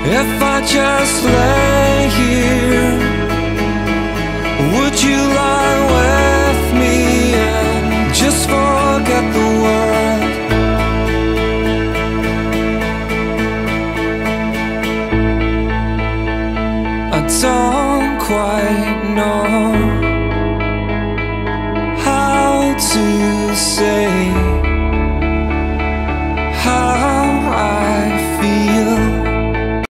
If I just lay here, would you lie with me and just forget the world? I don't quite know how to say